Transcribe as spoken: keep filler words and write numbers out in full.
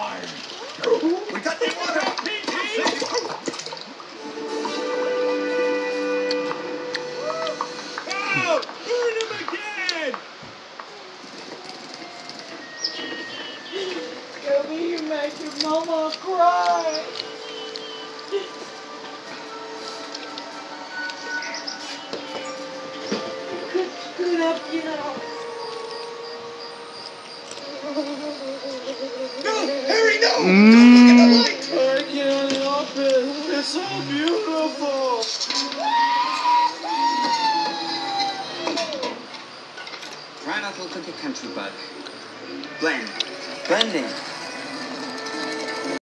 We got the water! Oh! Burn him again! Gabby, you make your mama cry. Good, good up, you know. No! Harry, no! Mm. Don't look at the light! I can't help it. It's so beautiful. Try not to look like a country bug. Blend. Blending.